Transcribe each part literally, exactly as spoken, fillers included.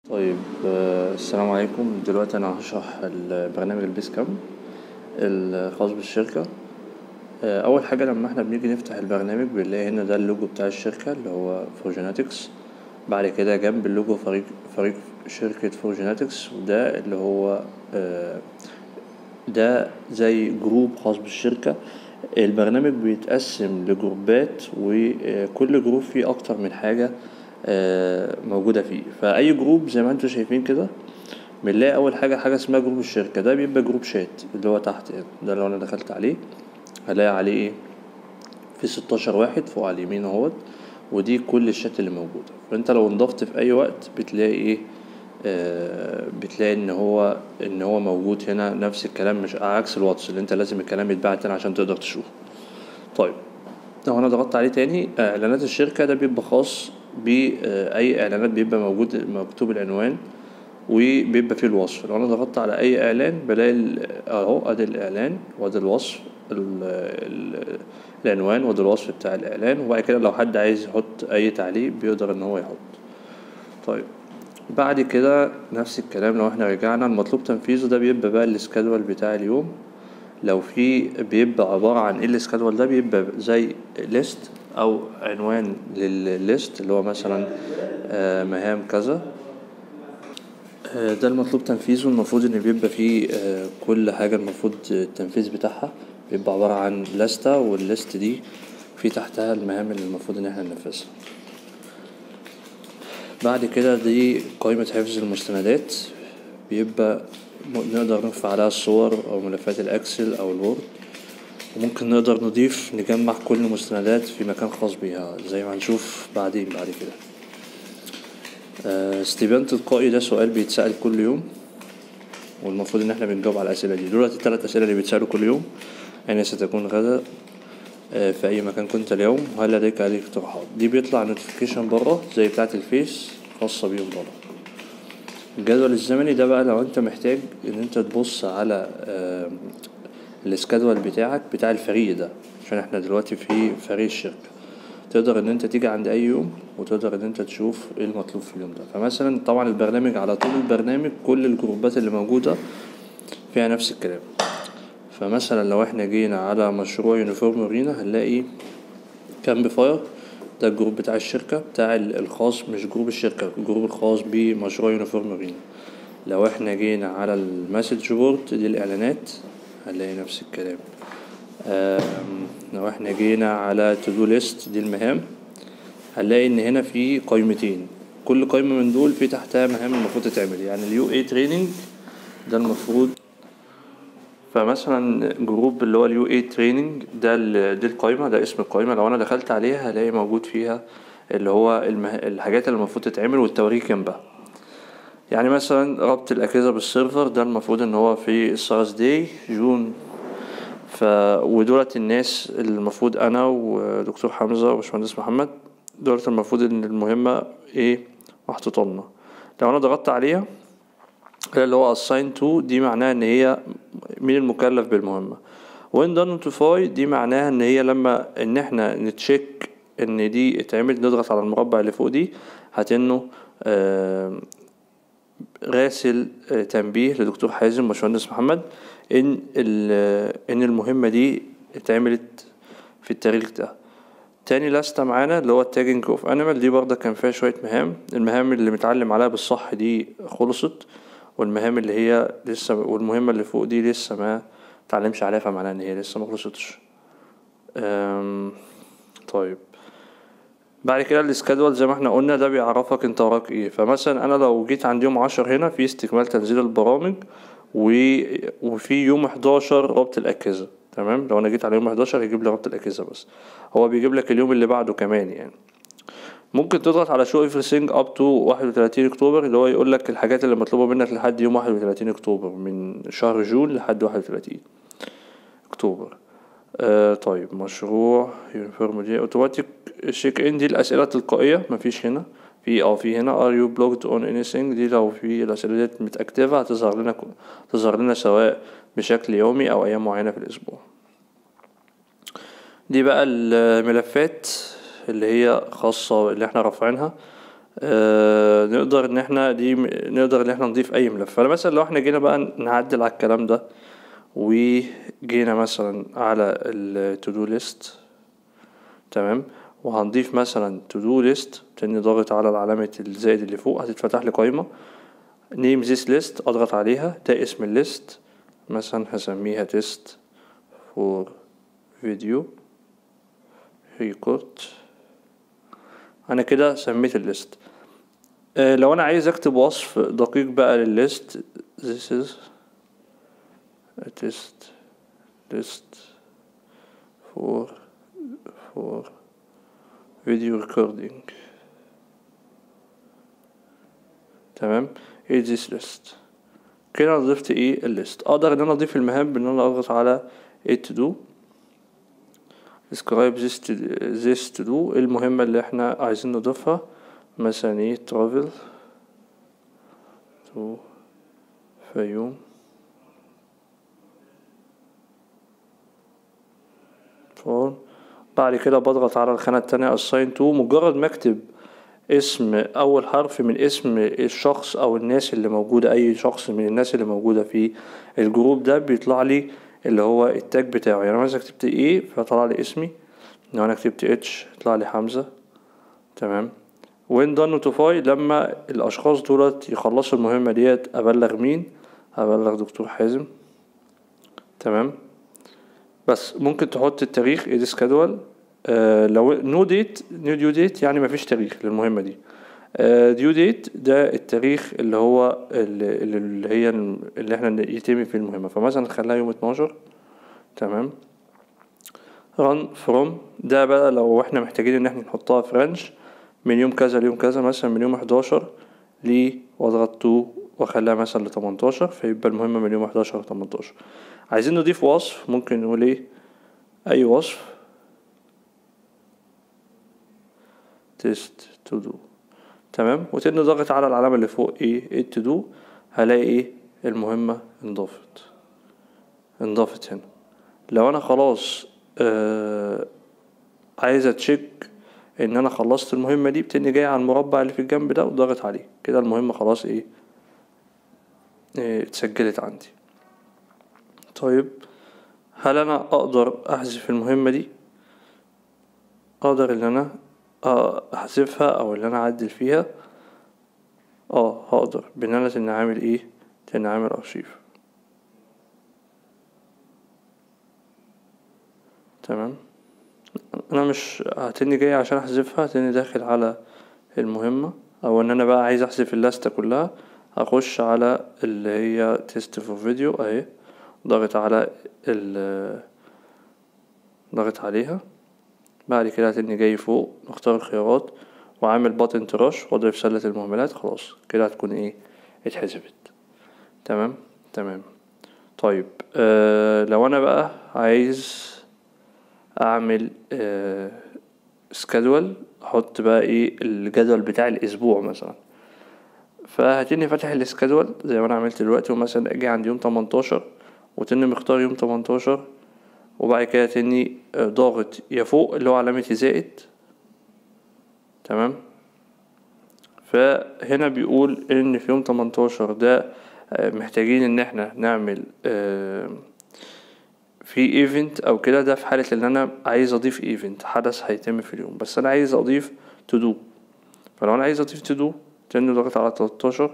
طيب آه، السلام عليكم. دلوقتي انا هشرح البرنامج البيس كام الخاص بالشركة. آه، اول حاجة لما احنا بنيجي نفتح البرنامج بنلاقي هنا ده اللوجو بتاع الشركة اللي هو فورجيناتكس. بعد كده جنب اللوجو فريق فريق شركة فورجيناتكس، وده اللي هو آه، ده زي جروب خاص بالشركة. البرنامج بيتقسم لجروبات، وكل جروب فيه اكتر من حاجة آه، موجودة فيه. فأي جروب زي ما انتوا شايفين كده بنلاقي أول حاجة حاجة اسمها جروب الشركة. ده بيبقى جروب شات اللي هو تحت يعني. ده لو أنا دخلت عليه هلاقي عليه ايه، في ستاشر واحد فوق على اليمين اهوت، ودي كل الشات اللي موجودة. فانت لو انضفت في أي وقت بتلاقي ايه، آه بتلاقي ان هو ان هو موجود هنا. نفس الكلام، مش عكس الواتس اللي انت لازم الكلام يتبعت تاني عشان تقدر تشوف. طيب لو انا ضغطت عليه تاني، اعلانات الشركة ده بيبقى خاص بأي اعلانات بيبقى موجود مكتوب العنوان وبيبقى فيه الوصف. لو انا ضغطت على اي اعلان بلاقي اهو ادي الاعلان وادي الوصف، ال ال العنوان وادي الوصف بتاع الاعلان. وبعد كده لو حد عايز يحط اي تعليق بيقدر ان هو يحط. طيب بعد كده نفس الكلام، لو احنا رجعنا المطلوب تنفيذه ده بيبقى بقى السكادول بتاع اليوم. لو في بيبقى عبارة عن ايه السكادول ده، بيبقى زي ليست او عنوان للليست اللي هو مثلا آه مهام كذا. آه ده المطلوب تنفيذه. المفروض ان بيبقى فيه آه كل حاجة المفروض التنفيذ بتاعها بيبقى عبارة عن لستة، والليست دي في تحتها المهام اللي المفروض ان احنا ننفذها. بعد كده دي قائمة حفظ المستندات، بيبقى نقدر نرفع عليها الصور او ملفات الاكسل او الوورد، وممكن نقدر نضيف نجمع كل مستندات في مكان خاص بيها زي ما هنشوف بعدين بعد كده. آه، استبيان تلقائي ده سؤال بيتسأل كل يوم، والمفروض ان احنا بنجاوب على الاسئله دي. دلوقتي الثلاث اسئله اللي بيتسالوا كل يوم: اين ستكون غدا؟ آه، في اي مكان كنت اليوم؟ هل لديك اي اقتراحات؟ دي بيطلع نوتيفيكيشن بره زي بتاعه الفيس خاصه بيهم بره. الجدول الزمني ده بقى لو انت محتاج ان انت تبص على آه السكادول بتاعك بتاع الفريق ده، عشان احنا دلوقتي في فريق الشركة. تقدر ان انت تيجي عند اي يوم وتقدر ان انت تشوف ايه المطلوب في اليوم ده. فمثلا طبعا البرنامج على طول البرنامج كل الجروبات اللي موجودة فيها نفس الكلام. فمثلا لو احنا جينا على مشروع يونيفورم مارينا هنلاقي كامب فاير، ده الجروب بتاع الشركة بتاع الخاص، مش جروب الشركة، الجروب الخاص بمشروع يونيفورم مارينا. لو احنا جينا على المسج بورد دي الاعلانات هنلاقي نفس الكلام. لو احنا جينا على تو دو ليست دي المهام هنلاقي ان هنا في قائمتين، كل قائمة من دول في تحتها مهام المفروض تتعمل. يعني اليو اي تريننج ده المفروض، فمثلا جروب اللي هو اليو اي تريننج ده دي القائمة، ده اسم القائمة. لو انا دخلت عليها هلاقي موجود فيها اللي هو المه... الحاجات اللي المفروض تتعمل والتوريك جنبها. يعني مثلا ربط الأجهزة بالسيرفر ده المفروض ان هو في السارس داي جون. ف ودولت الناس اللي المفروض انا ودكتور حمزة وباشمهندس محمد دولت المفروض ان المهمة ايه محطوطة لنا. لو انا ضغطت عليها اللي هو assign to دي معناها ان هي مين المكلف بالمهمة. when done notify دي معناها ان هي لما ان احنا نتشيك ان دي اتعمل نضغط على المربع اللي فوق دي هتنه آه راسل تنبيه لدكتور حازم وباشمهندس محمد ان ان المهمة دي اتعملت في التاريخ ده. تاني لستة معانا اللي هو التاجنج اوف انيمال، دي برضه كان فيها شوية مهام. المهام اللي متعلم عليها بالصح دي خلصت، والمهام اللي هي لسه والمهمة اللي فوق دي لسه ما تعلمش عليها، فمعناها ان هي لسه ما خلصتش. طيب بعد كده السكادول زي ما احنا قلنا ده بيعرفك انت وراك ايه. فمثلا انا لو جيت عند يوم عشر هنا في استكمال تنزيل البرامج و... وفي يوم حداشر ربط الاجهزه. تمام، لو انا جيت على يوم حداشر يجيب لي ربط الاجهزه بس، هو بيجيب لك اليوم اللي بعده كمان. يعني ممكن تضغط على شو everything up to واحد وتلاتين اكتوبر اللي هو يقول لك الحاجات اللي مطلوبه منك لحد يوم واحد وتلاتين اكتوبر، من شهر جون لحد واحد وتلاتين اكتوبر. آه طيب مشروع يونيفورم دي اوتوماتيك شيك ان دي الاسئله التلقائيه، مفيش هنا في او في هنا are you blocked on anything دي لو في الاسئله دي متاكتفه هتظهر لنا تظهر لنا سواء بشكل يومي او ايام معينه في الاسبوع. دي بقى الملفات اللي هي خاصه اللي احنا رافعينها. آه نقدر ان احنا دي نقدر ان احنا نضيف اي ملف. فانا مثلا لو احنا جينا بقى نعدل على الكلام ده وجينا مثلا على التو دو ليست، تمام، وهنضيف مثلا تو دو ليست، تاني ضاغط على علامة الزائد اللي فوق هتتفتح لي قائمة name this list، اضغط عليها، ده اسم الليست، مثلا هسميها test for video record. انا كده سميت الليست. أه لو انا عايز اكتب وصف دقيق بقى للليست، this is a test list for for video recording، تمام. ايه this list كده انا ضفت ايه الليست. اقدر ان انا اضيف المهام بان انا اضغط على it to do describe this to this to do، المهمة اللي احنا عايزين نضيفها، مثلا ايه travel to فيوم فور. بعد كده بضغط على الخانة التانية assign to، مجرد ما اكتب اسم اول حرف من اسم الشخص او الناس اللي موجودة، اي شخص من الناس اللي موجودة في الجروب ده بيطلع لي اللي هو التاج بتاعه. يعني مثلا كتبت ايه فطلع لي اسمي، لو انا كتبت اتش يطلع لي حمزة، تمام. وين done notify، لما الاشخاص دولت يخلصوا المهمة ديت ابلغ مين؟ ابلغ دكتور حازم، تمام. بس ممكن تحط التاريخ edit schedule. آه لو نو ديت نو ديو ديت يعني مفيش تاريخ للمهمة دي. آه ديو ديت ده التاريخ اللي هو اللي, اللي هي اللي احنا يتم في المهمة، فمثلا نخليها يوم اتناشر، تمام. run from ده بقى لو احنا محتاجين ان احنا نحطها في رانش من يوم كذا ليوم كذا، مثلا من يوم حداشر ل واضغط تو واخليها مثلا لتمنتاشر، فيبقى المهمة من يوم حداشر لتمنتاشر. عايزين نضيف وصف، ممكن نقول ايه اي وصف تيست تو دو، تمام. وتاني ضغط على العلامة اللي فوق ايه ايه تو دو، هلاقي ايه المهمة انضافت انضافت هنا. لو انا خلاص آه عايز اتشيك ان انا خلصت المهمة دي، بتاني جاي على المربع اللي في الجنب ده وضغط عليه كده، المهمة خلاص ايه, إيه اتسجلت عندي. طيب هل انا اقدر احذف المهمة دي؟ اقدر ان انا احذفها او ان انا اعدل فيها. اه هقدر بان انا تاني عامل ايه تاني عامل ارشيف، تمام. انا مش هتني جاي عشان احذفها، تاني داخل على المهمة، او ان انا بقى عايز احذف اللستة كلها، هخش على اللي هي تيست فور فيديو اهي، ضغط على ال ضغط عليها. بعد كده هتني جاي فوق نختار الخيارات وعامل باتن تراش واضرب سلة المهملات، خلاص كده هتكون ايه اتحذفت، تمام تمام. طيب آه لو انا بقى عايز اعمل آه سكادول، احط بقى ايه الجدول بتاع الاسبوع مثلا، فهتني فاتح السكادول زي ما انا عملت دلوقتي، ومثلا اجي عند يوم تمنتاشر وتني مختار يوم تمنتاشر، وبعد كده تني ضاغط يا فوق اللي هو علامة زائد، تمام. فهنا بيقول ان في يوم تمنتاشر ده محتاجين ان احنا نعمل في ايفنت او كده، ده في حالة ان انا عايز اضيف ايفنت حدث هيتم في اليوم، بس انا عايز اضيف تو دو. فلو انا عايز اضيف تو دو تاني ضغط على تلتاشر،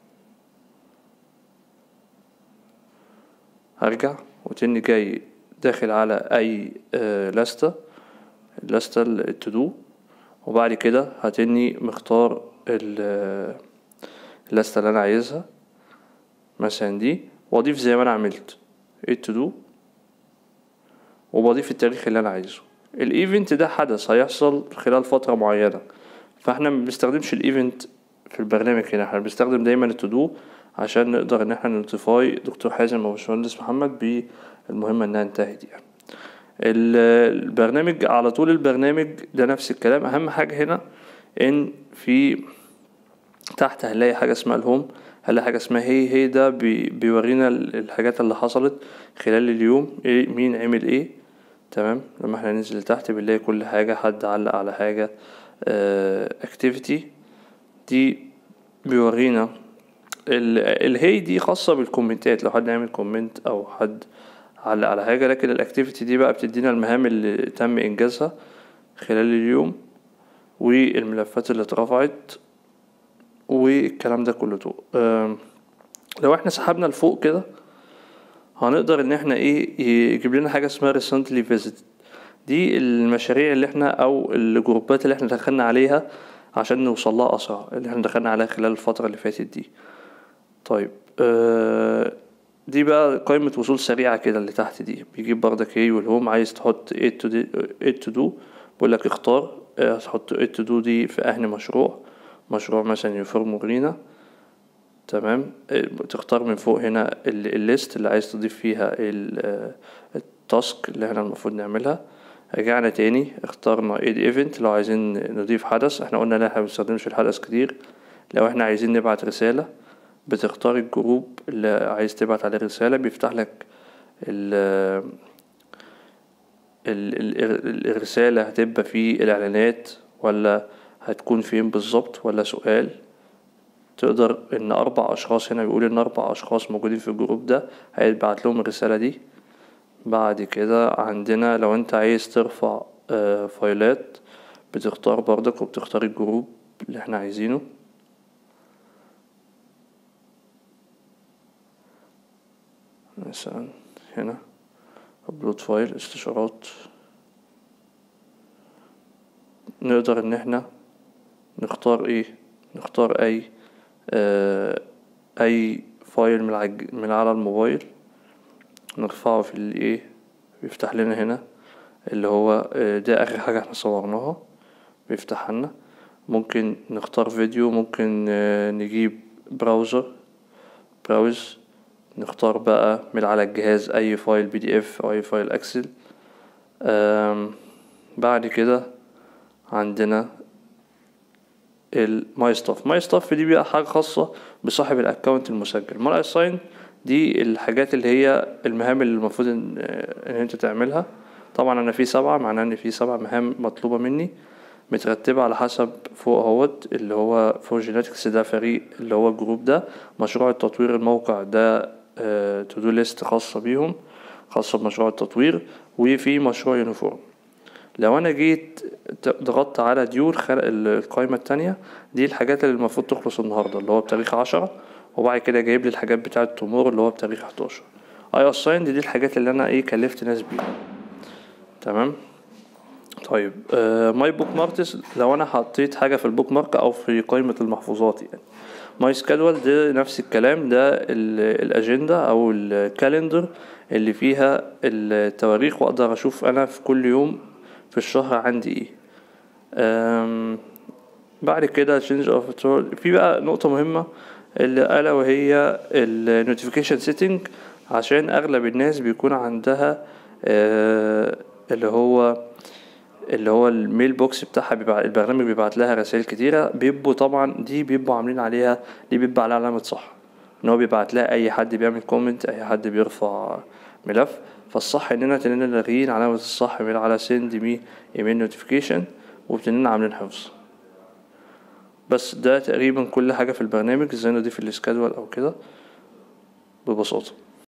هرجع وتاني جاي داخل على اي آه لستة اللستة التو دو، وبعد كده هتني مختار اللستة اللي انا عايزها مثلا دي، واضيف زي ما انا عملت التو دو، وبضيف التاريخ اللي انا عايزه. الايفنت ده حدث هيحصل خلال فترة معينة، فاحنا ما بنستخدمش الايفنت في البرنامج هنا، احنا بنستخدم دايما التودو عشان نقدر ان احنا نوتيفاي دكتور حازم او باشمهندس محمد بالمهمة انها انتهت. يعني البرنامج على طول البرنامج ده نفس الكلام. اهم حاجة هنا ان في تحت هنلاقي حاجة اسمها الهوم، هنلاقي حاجة اسمها هي هي ده بي بيورينا الحاجات اللي حصلت خلال اليوم، ايه مين عمل ايه، تمام. لما احنا ننزل تحت بنلاقي كل حاجة، حد علق على حاجة اكتيفيتي، دي بيورينا الهي دي خاصة بالكومنتات، لو حد يعمل كومنت او حد علق على حاجة. لكن الاكتيفيتي دي بقى بتدينا المهام اللي تم انجازها خلال اليوم والملفات اللي اترفعت والكلام ده كله. لو احنا سحبنا لفوق كده هنقدر ان احنا ايه يجيب لنا حاجة اسمها recently visited. دي المشاريع اللي احنا او الجروبات اللي احنا دخلنا عليها عشان نوصل لها اسرع، اللي احنا دخلنا عليها خلال الفترة اللي فاتت دي. طيب آه دي بقى قائمة وصول سريعة كده اللي تحت دي. بيجيب بردك ايه والهوم، عايز تحط ايه تو دي ايه تو دو، بقول لك اختار اه تحط ايه تو دو دي في اهل مشروع مشروع مثلا يونيفورم مورينا. تمام. اه تختار من فوق هنا الليست اللي عايز تضيف فيها التاسك اللي احنا المفروض نعملها. رجعنا تاني اختارنا ايه ايفنت لو عايزين نضيف حدث. احنا قلنا ان احنا مبنستخدمش الحدث كتير. لو احنا عايزين نبعت رسالة بتختار الجروب اللي عايز تبعت عليه رسالة، بيفتح لك ال ال الرسالة هتبقى في الاعلانات ولا هتكون فين بالظبط ولا سؤال. تقدر ان اربع اشخاص، هنا بيقول ان اربع اشخاص موجودين في الجروب ده هيتبعت لهم الرسالة دي. بعد كده عندنا لو انت عايز ترفع فايلات بتختار بردك وبتختار الجروب اللي احنا عايزينه. مثلا هنا ابلود فايل استشارات. نقدر ان احنا نختار ايه نختار اي اه اي فايل من, العج... من على الموبايل نرفعه في الايه، بيفتح لنا هنا اللي هو اه ده اخر حاجة احنا صورناها بيفتح لنا. ممكن نختار فيديو، ممكن اه نجيب براوزر براوز نختار بقى من على الجهاز اي فايل بي دي اف او اي فايل اكسل. بعد كده عندنا الماي ستاف. ماي ستاف دي بقى حاجة خاصة بصاحب الاكونت المسجل. مال اساين دي الحاجات اللي هي المهام اللي المفروض ان, ان انت تعملها. طبعا انا في سبعة، معناه ان في سبع مهام مطلوبة مني مترتبة على حسب فوق اهوت اللي هو فور جيناتكس. ده فريق اللي هو الجروب ده مشروع التطوير. الموقع ده تو دو ليست خاصة بيهم، خاصة بمشروع التطوير. وفي مشروع يونيفورم. لو انا جيت ضغطت على ديور خلق القائمة التانية دي الحاجات اللي المفروض تخلص النهاردة اللي هو بتاريخ عشرة، وبعد كده جايب لي الحاجات بتاعة تومور اللي هو بتاريخ حداشر. اي اساين دي, دي الحاجات اللي انا ايه كلفت ناس بيها. تمام. طيب ماي بوك ماركس لو انا حطيت حاجة في البوك مارك او في قائمة المحفوظات يعني. ماي سكادول ده نفس الكلام، ده الاجندة او الكالندر اللي فيها التواريخ واقدر اشوف انا في كل يوم في الشهر عندي ايه. بعد كده change of في بقى نقطة مهمة اللي ألا وهي ال notification setting. عشان اغلب الناس بيكون عندها اللي هو اللي هو الميل بوكس بتاعها بيبقى البرنامج بيبعت لها رسائل كتيرة، بيبقوا طبعا دي بيبقوا عاملين عليها دي بيبقى عليها علامة صح ان هو بيبعت لها اي حد بيعمل كومنت، اي حد بيرفع ملف. فالصح اننا تنين لاغيين علامة الصح من على send me email notification وبتنين عاملين حفظ. بس ده تقريبا كل حاجة في البرنامج ازاي نضيف السكادول او كده ببساطة.